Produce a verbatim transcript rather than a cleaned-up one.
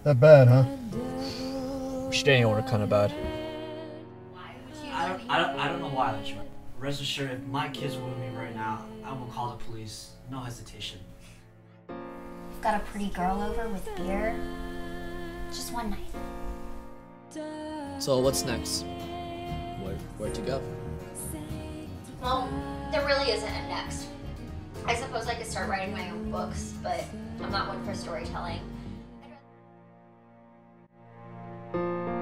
That bad, huh? Restraining order kind of bad. I don't, I don't, I don't know why, Benjamin. Rest assured, if my kids were with me right now, I will call the police. No hesitation. We've got a pretty girl over with beer. Just one night. So what's next? Where, where to go? Well, there really isn't a next. I suppose I could start writing my own books, but I'm not one for storytelling.